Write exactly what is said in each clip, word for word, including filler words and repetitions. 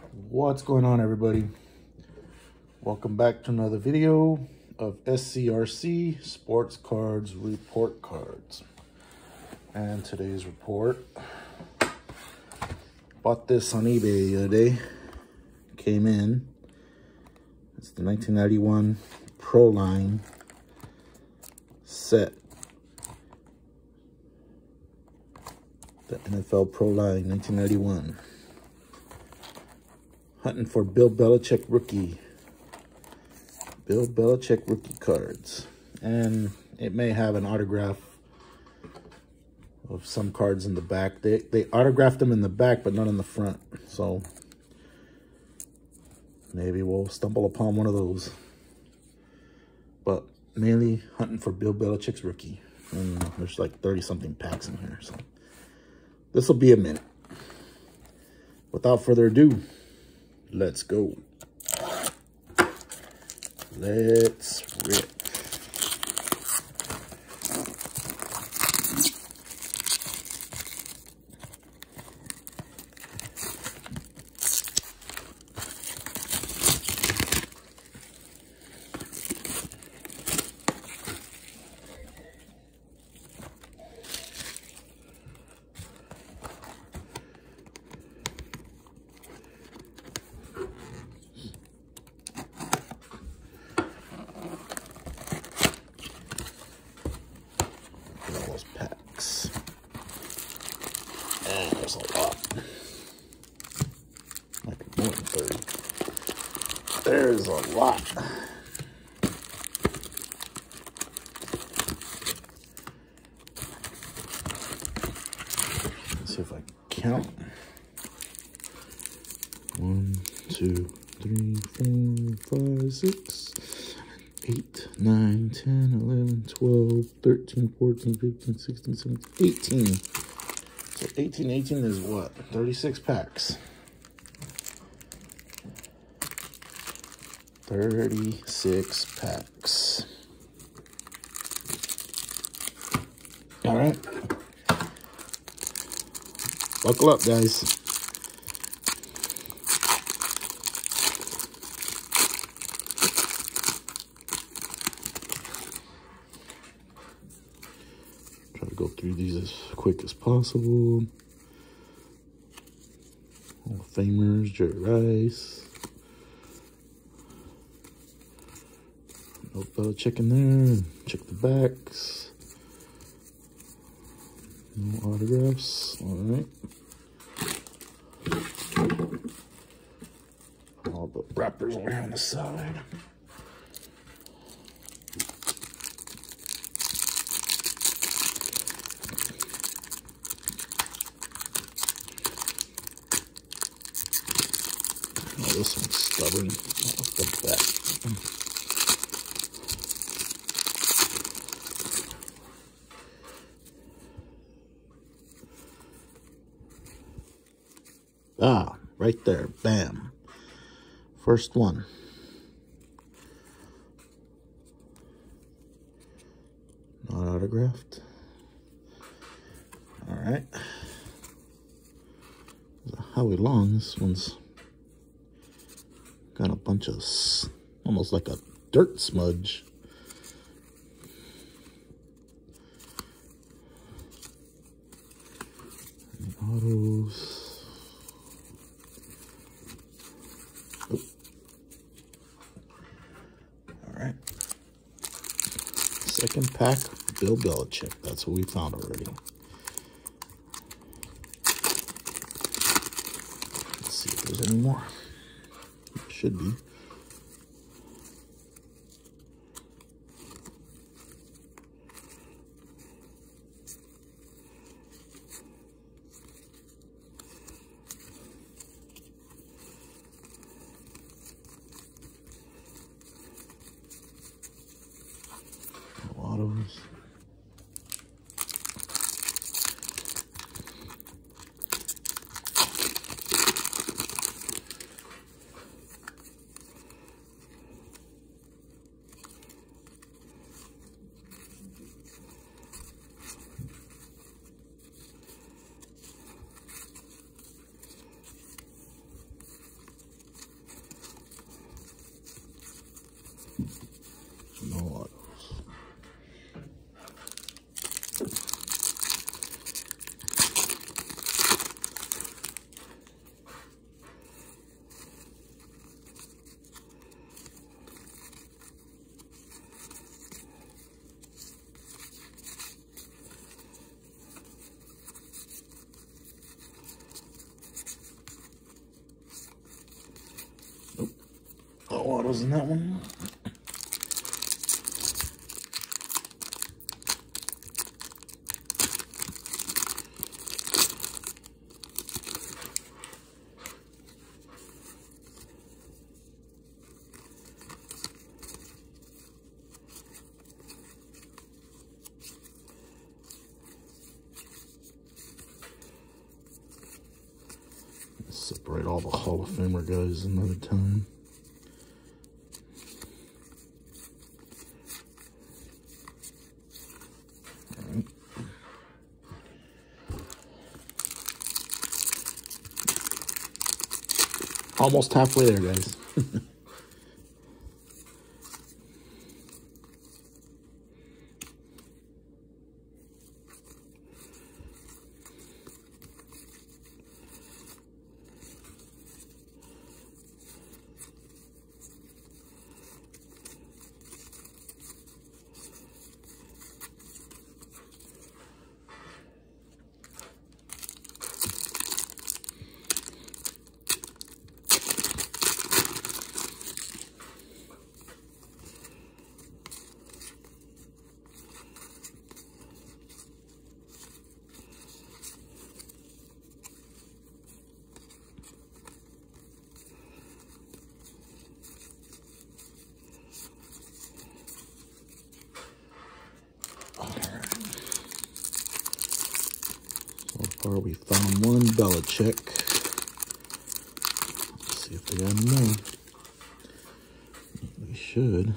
What's going on, everybody? Welcome back to another video of S C R C Sports Cards Report Cards. And today's report, bought this on eBay the other day, came in. It's the nineteen ninety-one Pro Line set. The N F L Pro Line nineteen ninety-one. Hunting for Bill Belichick rookie. Bill Belichick rookie cards. And it may have an autograph of some cards in the back. They, they autographed them in the back, but not in the front. So maybe we'll stumble upon one of those. But mainly hunting for Bill Belichick's rookie. And there's like thirty something packs in here. So this will be a minute. Without further ado, let's go. Let's rip. Packs. And there's a lot. Might be more than thirty. There's a lot. Let's see if I count. One, two, three, four, five, six. eight, nine, ten, eleven, twelve, thirteen, fourteen, fifteen, sixteen, seventeen, eighteen. So eighteen, eighteen is what? thirty-six packs. thirty-six packs. All right. Buckle up, guys. Go through these as quick as possible. Hall of Famers, Jerry Rice. No Belichick in there. Check the backs. No autographs. All right. All the wrappers over here on the side. Oh, this one's stubborn. Let's go back. Ah, right there. Bam. First one. Not autographed. All right. Howie Long. This one's got a bunch of, almost like a dirt smudge. And autos. Oh. All right. Second pack, Bill Belichick. That's what we found already. Let's see if there's any more. Should be. Autos. autos in that one. Separate all the Hall of Famer guys another time. All right. Almost halfway there, guys. So far, we found one Belichick. Let's see if they got more. We should.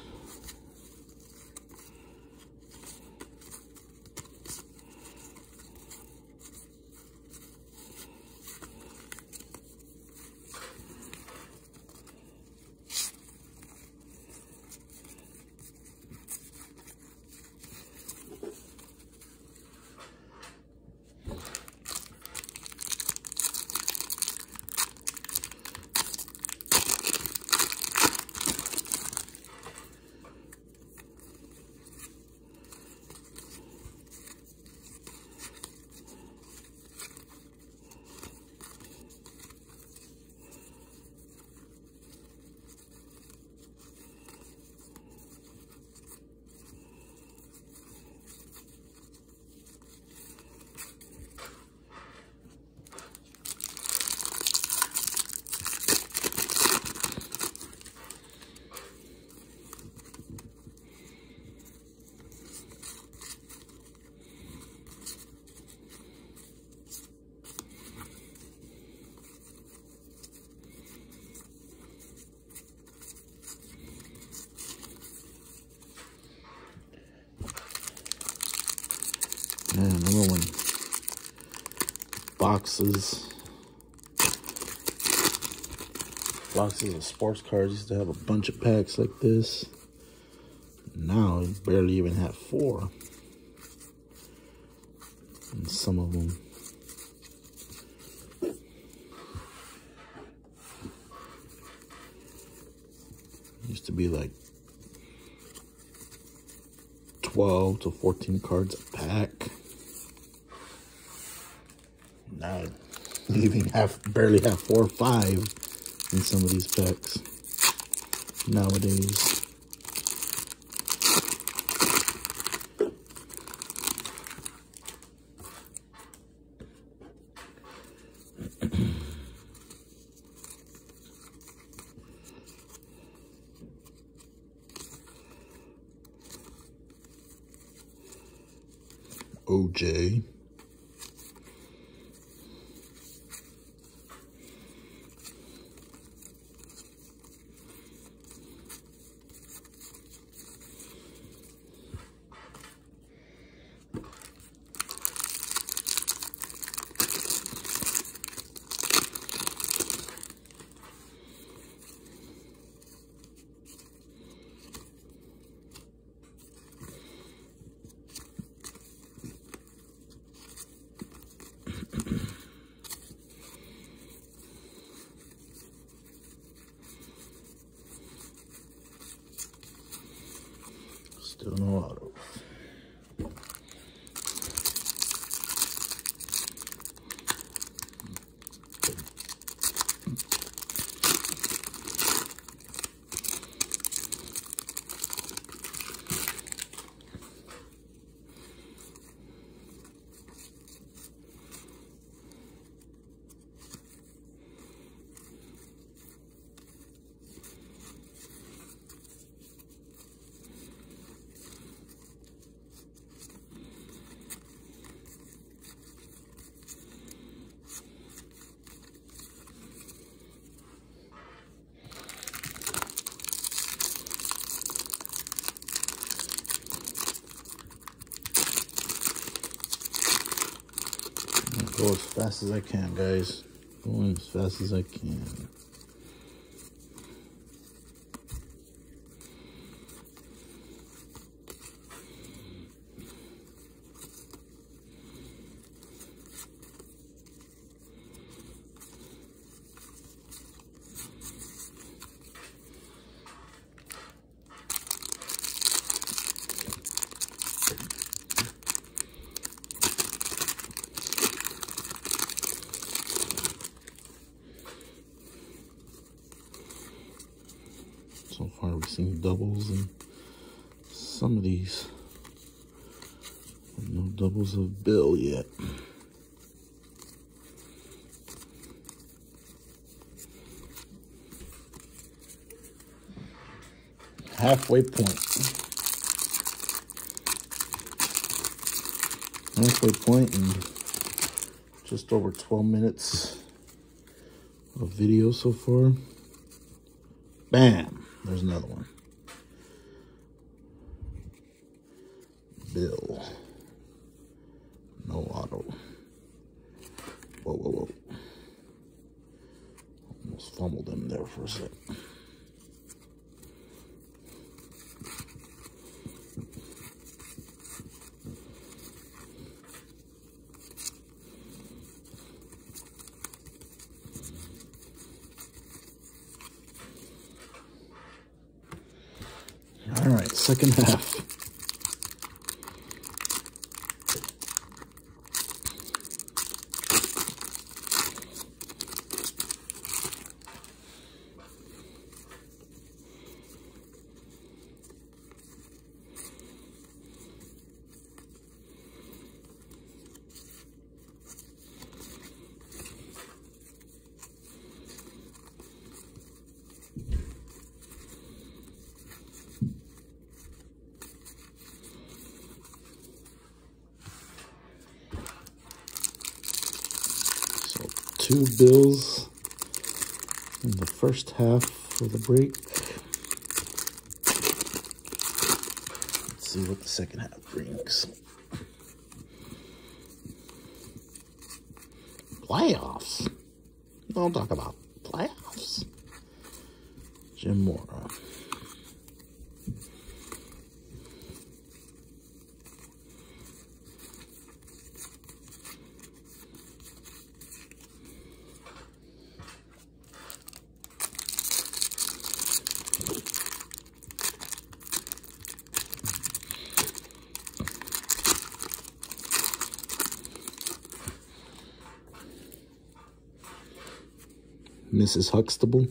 Man, remember when boxes, boxes of sports cars used to have a bunch of packs like this? Now you barely even have four. And some of them used to be like twelve to fourteen cards a pack. Now you even have barely have four or five in some of these packs nowadays. O J. Still no autos. Go as fast as I can, guys. Going as fast as I can. So far we've seen doubles and some of these. No doubles of Bill yet. Halfway point. Halfway point and just over twelve minutes of video so far. Bam! There's another one. Bill. No auto. Whoa, whoa, whoa. Almost fumbled him there for a sec. All right, second half. Two bills in the first half of the break. Let's see what the second half brings. Playoffs. Don't talk about playoffs. Jim Mora. Missus Huxtable.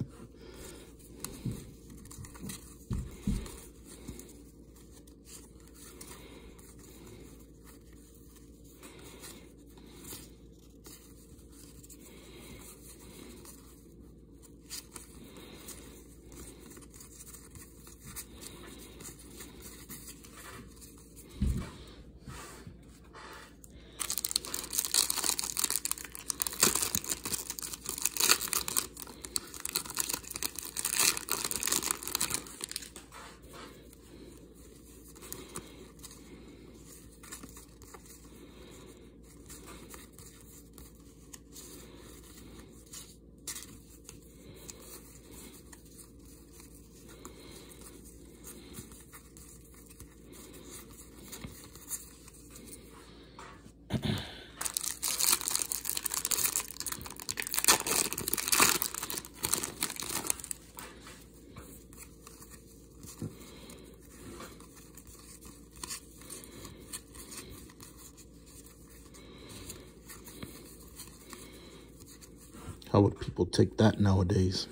How would people take that nowadays?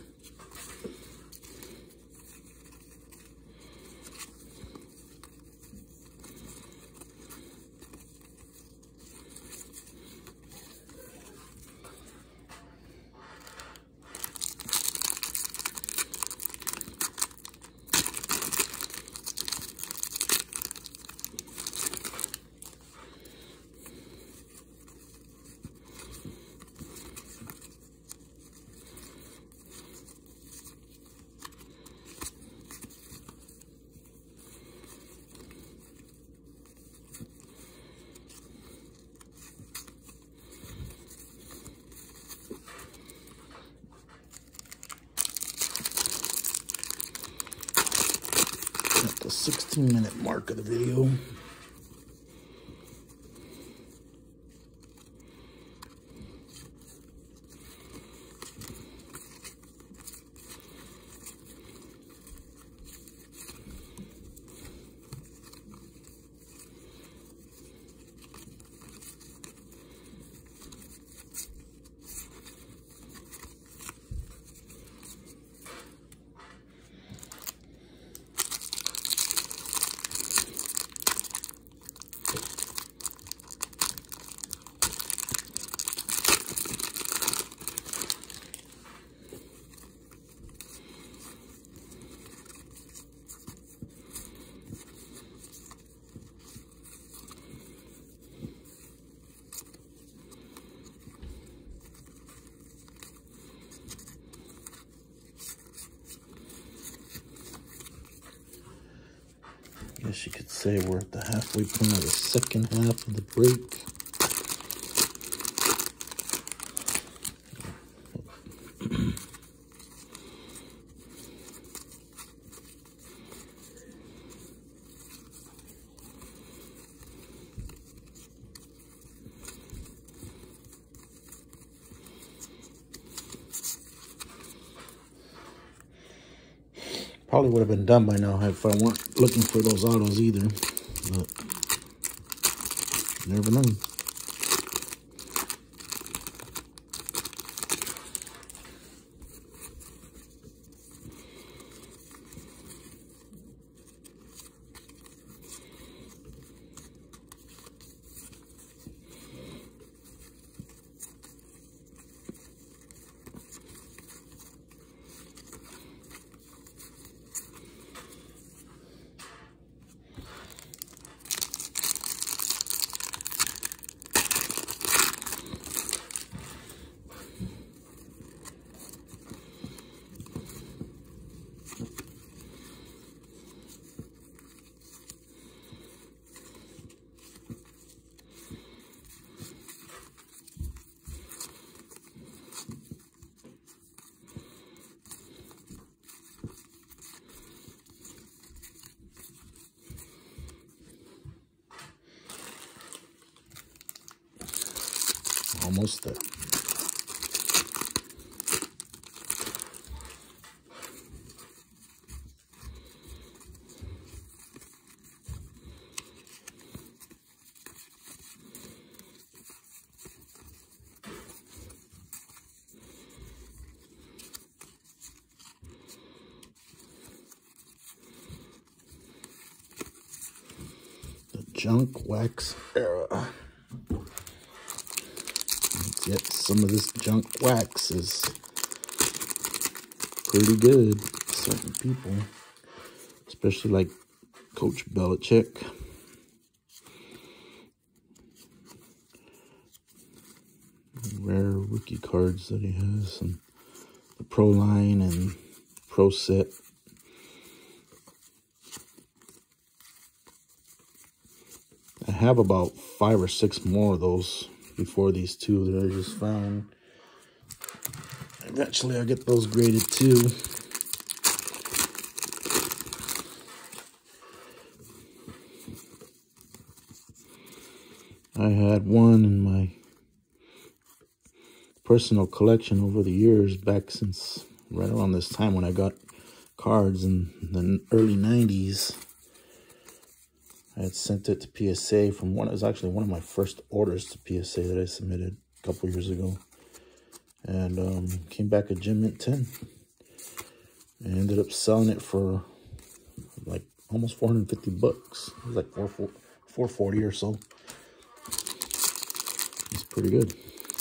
At the sixteen minute mark of the video. Guess you could say we're at the halfway point of the second half of the break. Probably would have been done by now if I weren't looking for those autos either, but you never know. Almost there. The junk wax era. Yet some of this junk wax is pretty good to certain people, especially like Coach Belichick. Rare rookie cards that he has, and the Pro line and Pro set. I have about five or six more of those before these two that I just found. Eventually I'll get those graded too. I had one in my personal collection over the years, back since right around this time when I got cards in the early nineties. I had sent it to P S A from one, it was actually one of my first orders to P S A that I submitted a couple years ago. And um, came back a Gem Mint ten. And ended up selling it for like almost four hundred fifty bucks. It was like four forty or so. It's pretty good.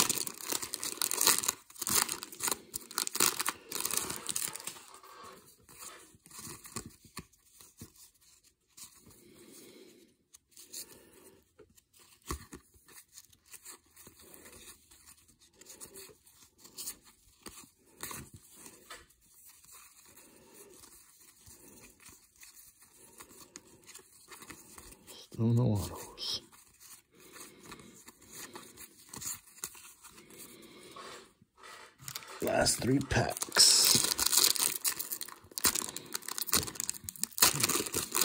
Still no autos. Last three packs.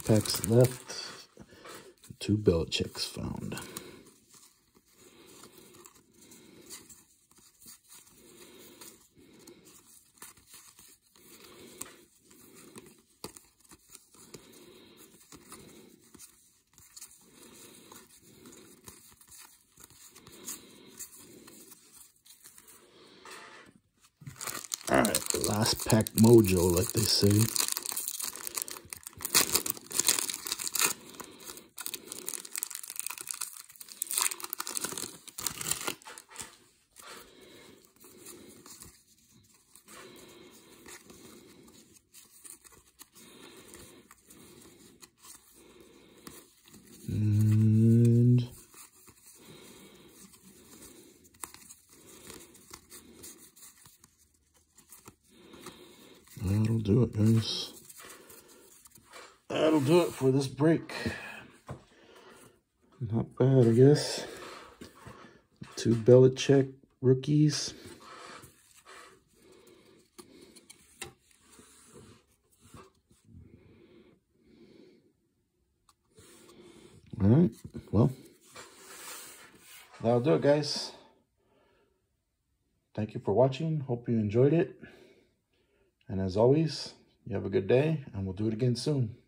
packs left. Two Belichicks found. All right, last pack mojo, like they say. And that'll do it, guys. That'll do it for this break. Not bad, I guess. Two Belichick rookies. All right, well, that'll do it, guys. Thank you for watching. Hope you enjoyed it. And as always, you have a good day, and we'll do it again soon.